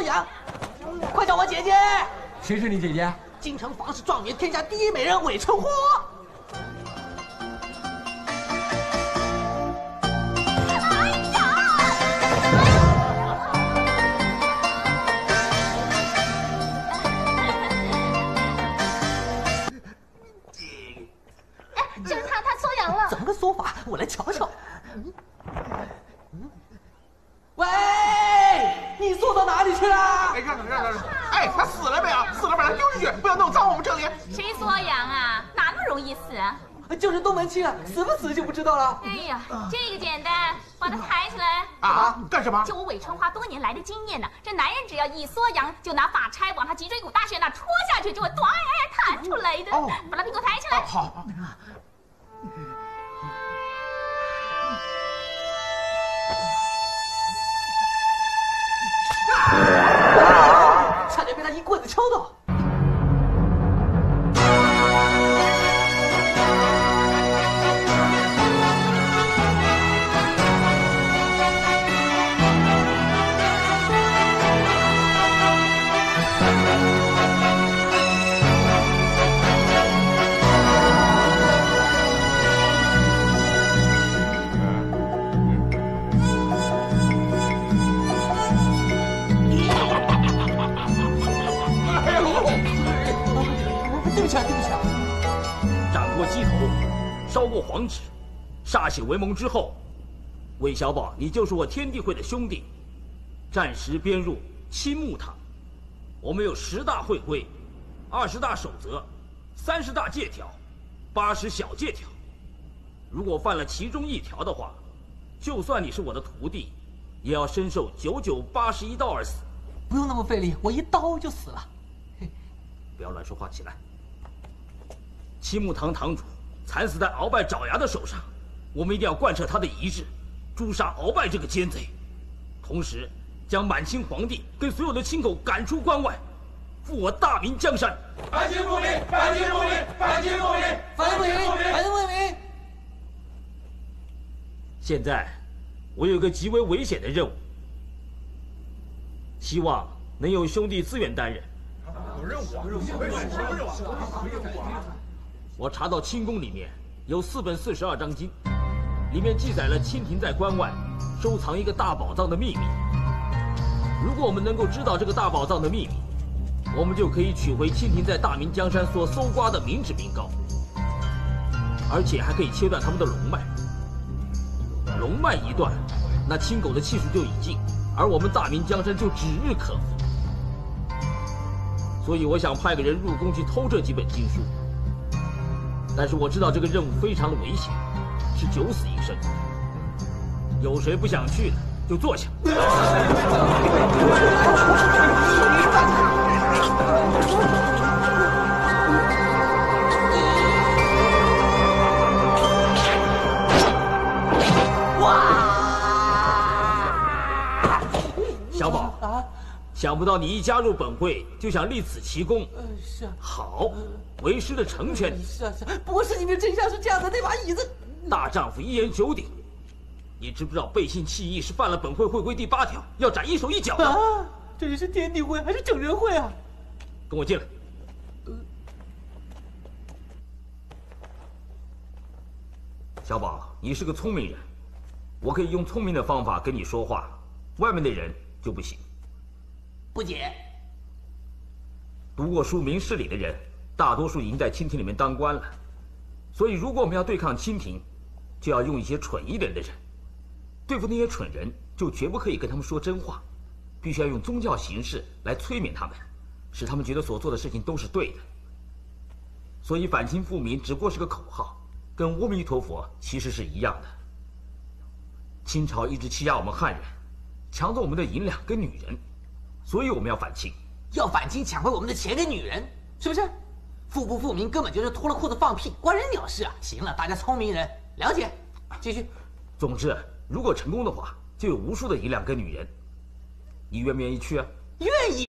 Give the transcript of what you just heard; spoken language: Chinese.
阳，快叫我姐姐。 谁是你姐姐？ 京城房氏状元，天下第一美人韦春花。 就是他缩阳了。 怎么个缩法？我来瞧瞧。喂，你缩到哪里去了？ 哎，让！哎，他死了没有？死了把他丢出去，不要弄脏我们这里。 谁缩阳啊？哪那么容易死啊？ 就是东门庆啊，死不死就不知道了。 哎呀，这个简单，把他抬起来。 啊？干什么？ 就我韦春花多年来的经验呢，这男人只要一缩阳，就拿发钗往他脊椎骨大穴那戳下去，就会弹出来的。把他屁股抬起来。 好。 差点被他一棍子敲到。对不起啊！ 斩过鸡头，烧过黄纸，歃血为盟之后，韦小宝，你就是我天地会的兄弟。战时编入青木堂，我们有10大会规，20大守则，30大戒条，80小戒条。如果犯了其中1条的话，就算你是我的徒弟，也要身受9981刀而死。 不用那么费力，我一刀就死了。 不要乱说话，起来。青木堂堂主惨死在鳌拜爪牙的手上，我们一定要贯彻他的遗志，诛杀鳌拜这个奸贼，同时将满清皇帝跟所有的亲口赶出关外，复我大明江山。 反清复明！反清复明！反清复明！ 反清复明！反清复明！ 现在我有个极为危险的任务，希望能由兄弟自愿担任。 有任务啊！ 我查到清宫里面有4本42章经，里面记载了清廷在关外收藏一个大宝藏的秘密。如果我们能够知道这个大宝藏的秘密，我们就可以取回清廷在大明江山所搜刮的民脂民膏，而且还可以切断他们的龙脉。龙脉一断，那清狗的气数就已尽，而我们大明江山就指日可逢。所以我想派个人入宫去偷这几本经书。但是我知道这个任务非常的危险，是9死1生。有谁不想去的，就坐下。小宝啊，想不到你一加入本会就想立此奇功。 是啊。 好，为师的成全你。 是啊。不过事情的真相是这样的，那把椅子。 大丈夫一言九鼎，你知不知道背信弃义是犯了本会会规第8条，要斩1手1脚的？ 啊，这里是天地会还是整人会啊？ 跟我进来。小宝，你是个聪明人，我可以用聪明的方法跟你说话，外面的人就不行。 不解。 读过书、明事理的人，大多数已经在清廷里面当官了，所以如果我们要对抗清廷，就要用一些蠢一点的人。对付那些蠢人，就绝不可以跟他们说真话，必须要用宗教形式来催眠他们，使他们觉得所做的事情都是对的。所以反清复明只不过是个口号，跟阿弥陀佛其实是一样的。清朝一直欺压我们汉人，抢走我们的银两跟女人，所以我们要反清。 要反清抢回我们的钱跟女人，是不是？复不复明根本就是脱了裤子放屁，关人鸟事啊！行了，大家聪明人了解，继续。 总之，如果成功的话，就有无数的银两跟女人，你愿不愿意去啊？ 愿意。